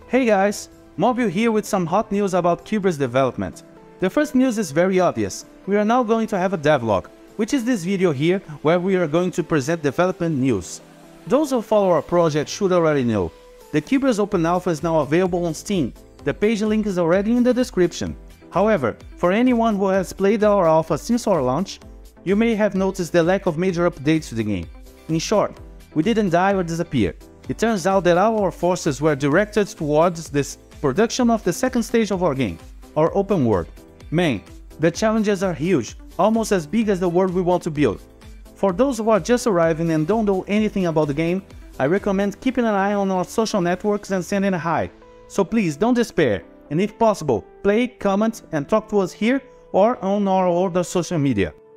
Hey guys, Mobile here with some hot news about Cubra's development. The first news is very obvious. We are now going to have a devlog, which is this video here where we are going to present development news. Those who follow our project should already know. The Cubra's Open Alpha is now available on Steam. The page link is already in the description. However, for anyone who has played our alpha since our launch, you may have noticed the lack of major updates to the game. In short, we didn't die or disappear. It turns out that our forces were directed towards this production of the second stage of our game, our open world. Man, the challenges are huge, almost as big as the world we want to build. For those who are just arriving and don't know anything about the game, I recommend keeping an eye on our social networks and sending a hi. So please don't despair, and if possible, play, comment and talk to us here or on our other social media.